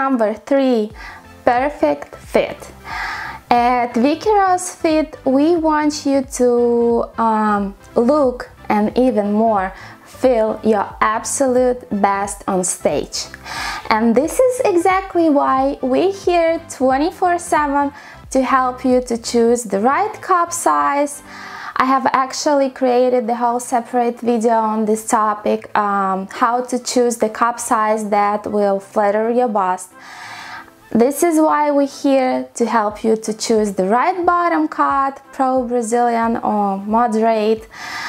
Number 3, perfect fit. At Vicky Rose Fit, we want you to look and even more feel your absolute best on stage. And this is exactly why we're here 24/7 to help you to choose the right cup size. I have actually created the whole separate video on this topic, how to choose the cup size that will flatter your bust. This is why we're here to help you to choose the right bottom cut, pro Brazilian or moderate.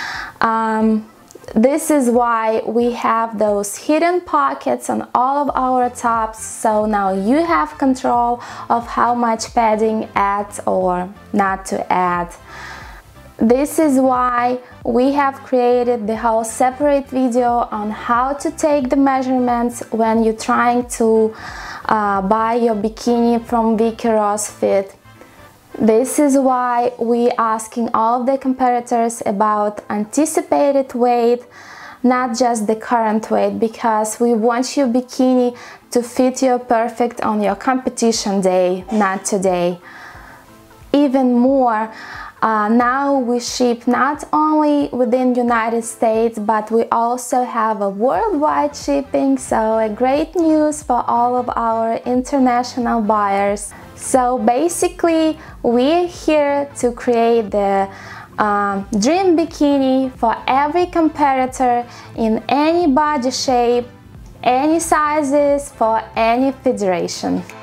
This is why we have those hidden pockets on all of our tops, so now you have control of how much padding add or not to add. This is why we have created the whole separate video on how to take the measurements when you're trying to buy your bikini from Vicky Rose Fit. This is why we're asking all of the competitors about anticipated weight, not just the current weight, because we want your bikini to fit you perfect on your competition day, not today. Even more, now we ship not only within United States, but we also have a worldwide shipping, so a great news for all of our international buyers. So basically, we're here to create the dream bikini for every competitor in any body shape, any sizes, for any federation.